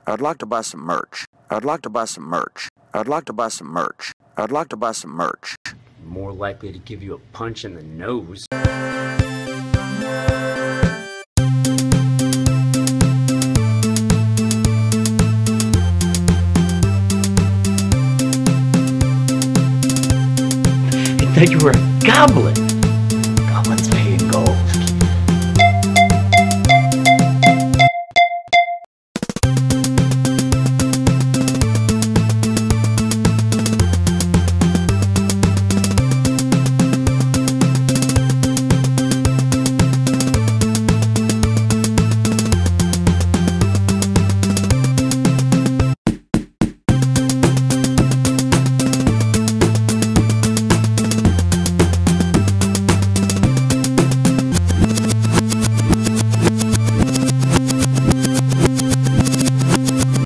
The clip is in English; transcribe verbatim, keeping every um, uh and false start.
I'd like to buy some merch. I'd like to buy some merch. I'd like to buy some merch. I'd like to buy some merch. More likely to give you a punch in the nose. I thought you were a goblin.